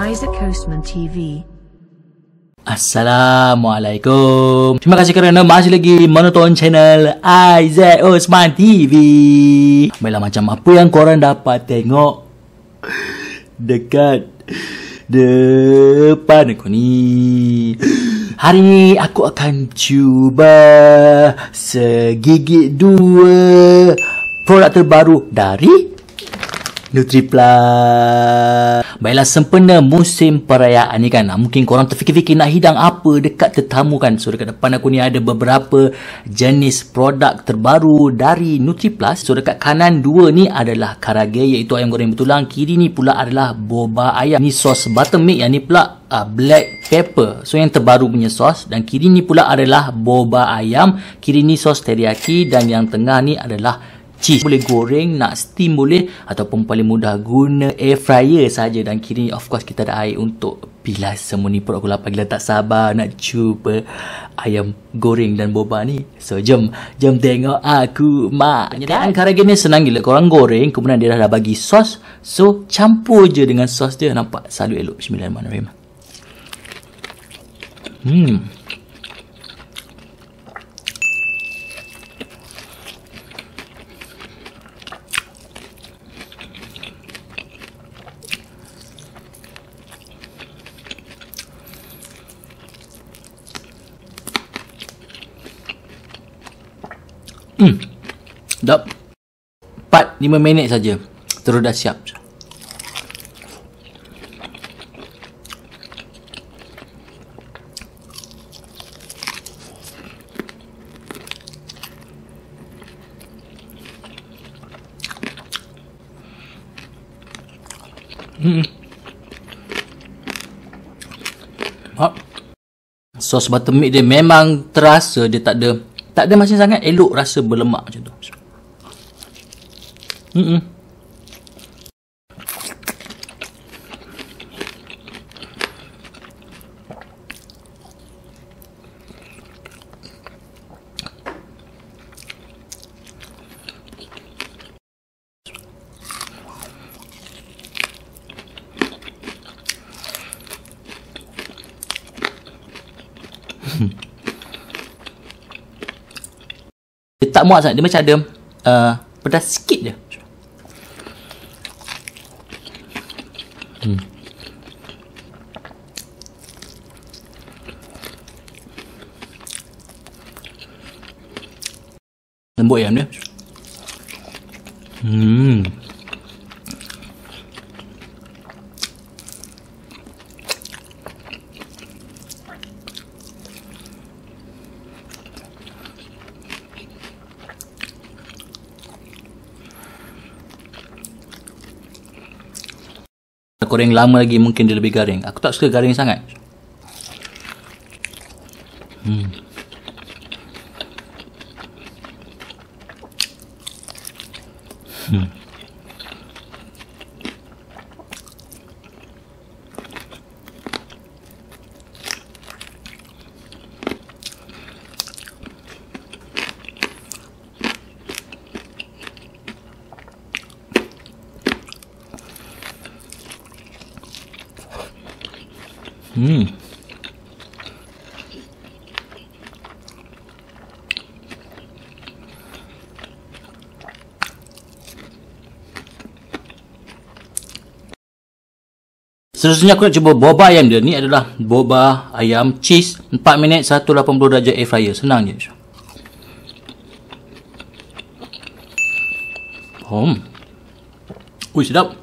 Isaac Coastman TV. Assalamualaikum. Terima kasih kerana masih lagi menonton channel Isaac Osman TV. Baiklah, macam apa yang korang dapat tengok dekat depan aku ni. Hari ni aku akan cuba segigit 2 produk terbaru dari NutriPlus. Baiklah, sempena musim perayaan ni kan, mungkin korang terfikir-fikir nak hidang apa dekat tetamu kan. So dekat depan aku ni ada beberapa jenis produk terbaru dari NutriPlus. So dekat kanan 2 ni adalah karage, iaitu ayam goreng betulang. Kiri ni pula adalah boba ayam. Ni sos buttermilk, yang ni pula black pepper. So yang terbaru punya sos. Dan kiri ni pula adalah boba ayam. Kiri ni sos teriyaki. Dan yang tengah ni adalah cheese. Boleh goreng, nak steam boleh, ataupun paling mudah guna air fryer saja. Dan kini of course kita ada air untuk bilas semua ni. Perut aku lapar gila, tak sabar nak cuba ayam goreng dan boba ni. So jom tengok aku mak. Dan karage ni senang gila. Korang goreng, kemudian dia dah bagi sos. So campur je dengan sos dia. Nampak selalu elok. Bismillahirrahmanirrahim. Dah 4-5 minit saja terus dah siap. Sos buttermilk dia memang terasa, dia tak ada masin sangat, elok rasa berlemak macam tu. Dia tak muak sangat, dia macam ada pedas sikit je. Lembut ayam dia. Goreng lama lagi mungkin dia lebih garing. Aku tak suka garing sangat. Seterusnya aku nak cuba boba ayam dia. Ni adalah boba ayam cheese 4 minit 180 darjah air fryer. Senang je. Ui, sedap.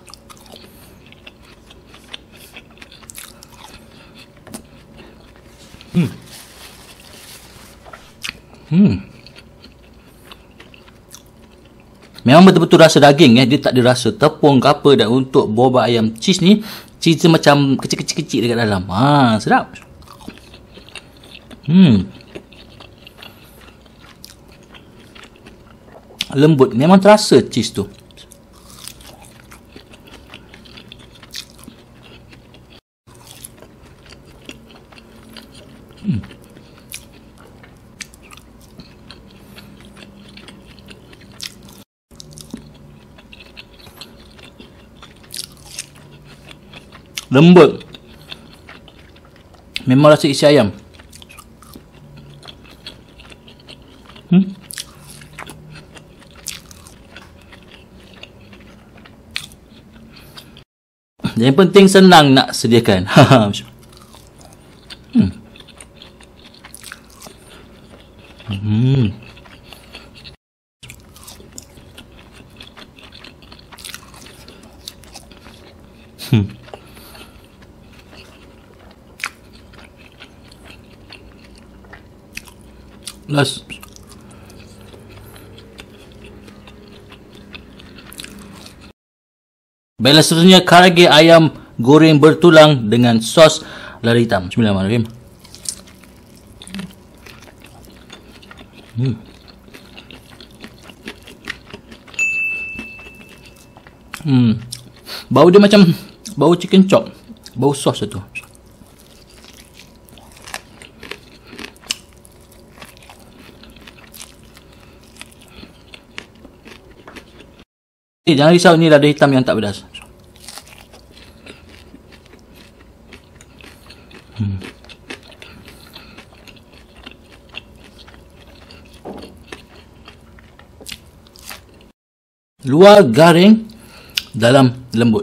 Memang betul-betul rasa daging. Dia tak ada rasa tepung ke apa. Dan untuk boba ayam cheese ni, cheese macam kecil-kecil dekat dalam. Sedap. Lembut. Memang terasa cheese tu. lembut. Memang rasa isi ayam. Yang penting senang nak sediakan. Last. Baiklah, seterusnya karage ayam goreng bertulang dengan sos lada hitam. Bismillahirrahmanirrahim. Bau dia macam bau chicken chop. Bau sos itu. Jangan risau, ni lada hitam yang tak pedas. Luar garing, dalam lembut.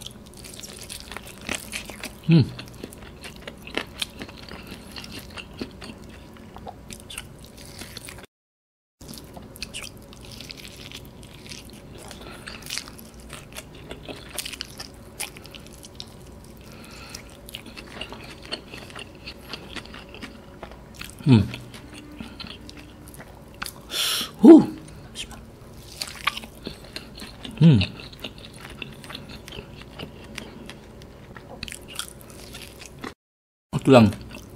Tulang.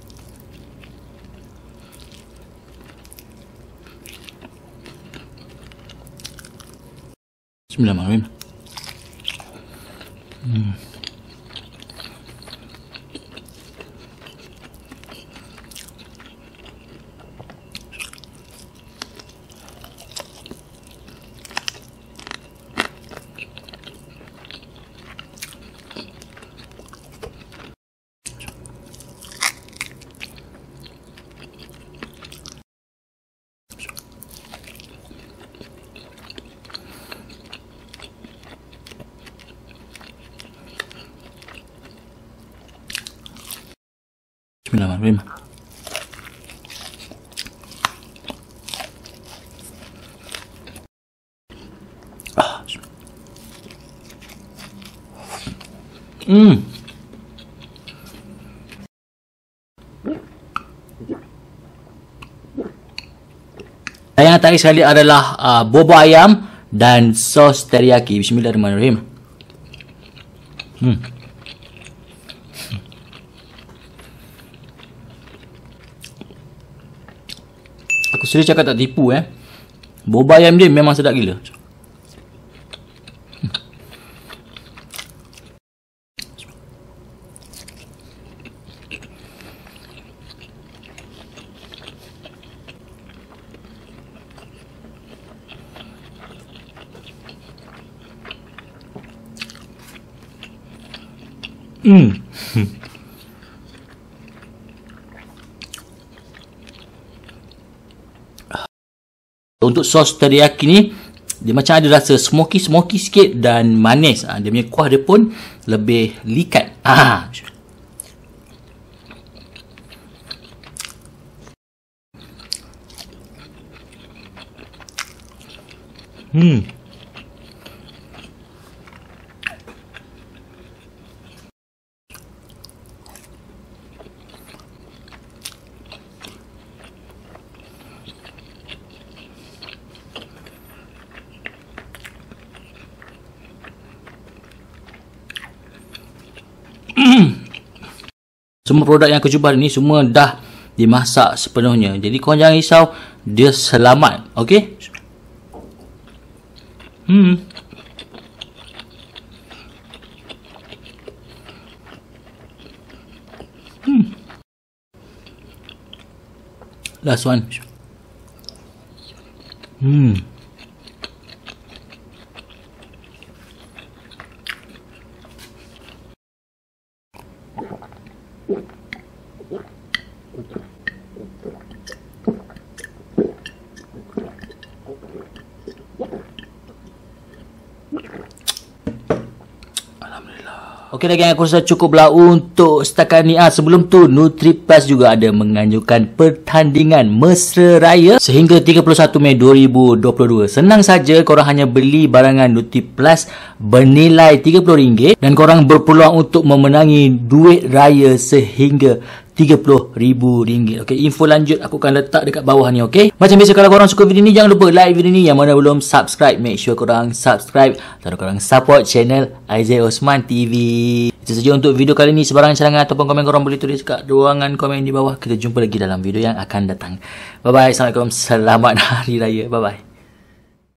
Bismillahirrahmanirrahim. Bismillahirrahmanirrahim. Yang terakhir sekali adalah bobo ayam dan sos teriyaki. Bismillahirrahmanirrahim. Aku serius cakap, tak tipu boba ayam dia memang sedap gila. Untuk sos teriyaki ni, dia macam ada rasa smoky sikit dan manis. Dia punya kuah dia pun lebih likat. Semua produk yang aku cuba hari ni semua dah dimasak sepenuhnya. Jadi korang jangan risau, dia selamat. Okey? Last one. Okey dah gang, aku rasa cukuplah untuk setakat ni. Sebelum tu NutriPlus juga ada menganjurkan pertandingan Mesra Raya sehingga 31 Mei 2022. Senang saja, korang hanya beli barangan NutriPlus bernilai RM30 dan korang berpeluang untuk memenangi duit raya sehingga RM30,000. Okey, info lanjut aku akan letak dekat bawah ni, okey? Macam biasa, kalau korang suka video ni, jangan lupa like video ni. Yang mana belum subscribe, make sure korang subscribe dan korang support channel Aizil Osman TV. Itu saja untuk video kali ni. Sebarang cadangan ataupun komen korang boleh tulis kat ruangan komen di bawah. Kita jumpa lagi dalam video yang akan datang. Bye bye. Assalamualaikum. Selamat Hari Raya. Bye bye.